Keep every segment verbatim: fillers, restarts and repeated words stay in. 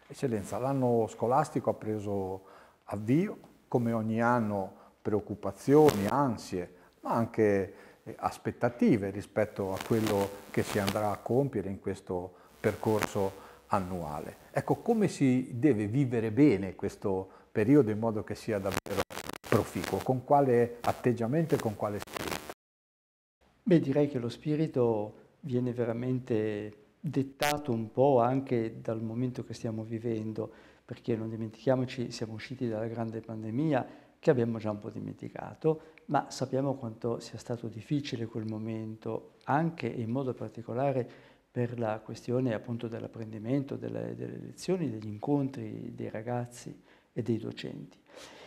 Eccellenza, l'anno scolastico ha preso avvio, come ogni anno preoccupazioni, ansie, ma anche eh, aspettative rispetto a quello che si andrà a compiere in questo percorso annuale. Ecco, come si deve vivere bene questo periodo in modo che sia davvero proficuo? Con quale atteggiamento e con quale spirito? Beh, direi che lo spirito viene veramente dettato un po' anche dal momento che stiamo vivendo, perché non dimentichiamoci, siamo usciti dalla grande pandemia che abbiamo già un po' dimenticato, ma sappiamo quanto sia stato difficile quel momento, anche e in modo particolare per la questione appunto dell'apprendimento, delle, delle lezioni, degli incontri dei ragazzi e dei docenti.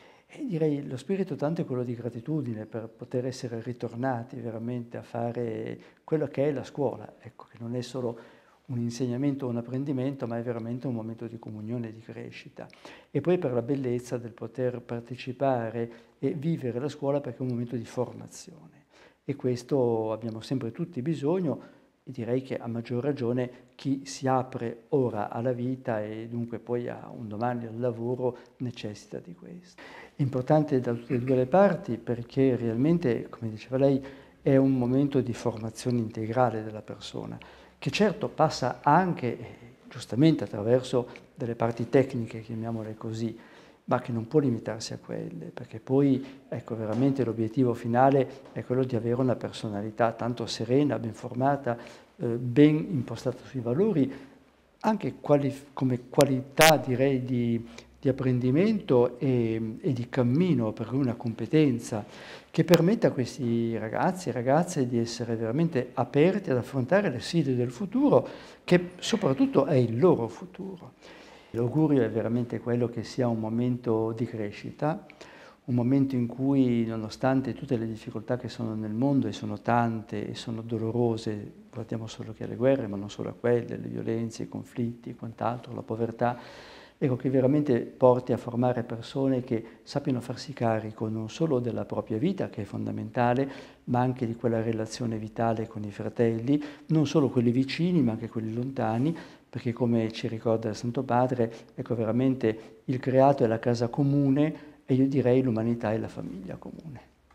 E direi lo spirito tanto è quello di gratitudine per poter essere ritornati veramente a fare quello che è la scuola, ecco, che non è solo un insegnamento o un apprendimento, ma è veramente un momento di comunione e di crescita. E poi per la bellezza del poter partecipare e vivere la scuola perché è un momento di formazione. E questo abbiamo sempre tutti bisogno e direi che a maggior ragione chi si apre ora alla vita e dunque poi a un domani al lavoro necessita di questo. È importante da tutte e due le parti perché realmente, come diceva lei, è un momento di formazione integrale della persona, che certo passa anche, eh, giustamente, attraverso delle parti tecniche, chiamiamole così, ma che non può limitarsi a quelle, perché poi, ecco, veramente l'obiettivo finale è quello di avere una personalità tanto serena, ben formata, eh, ben impostata sui valori, anche quali, come qualità, direi, di, di apprendimento e, e di cammino, per cui una competenza che permetta a questi ragazzi e ragazze di essere veramente aperti ad affrontare le sfide del futuro, che soprattutto è il loro futuro. L'augurio è veramente quello che sia un momento di crescita, un momento in cui, nonostante tutte le difficoltà che sono nel mondo, e sono tante e sono dolorose, guardiamo solo che alle guerre, ma non solo a quelle, le violenze, i conflitti e quant'altro, la povertà, ecco che veramente porti a formare persone che sappiano farsi carico non solo della propria vita, che è fondamentale, ma anche di quella relazione vitale con i fratelli, non solo quelli vicini, ma anche quelli lontani, perché come ci ricorda il Santo Padre, ecco veramente il creato è la casa comune e io direi l'umanità è la famiglia comune.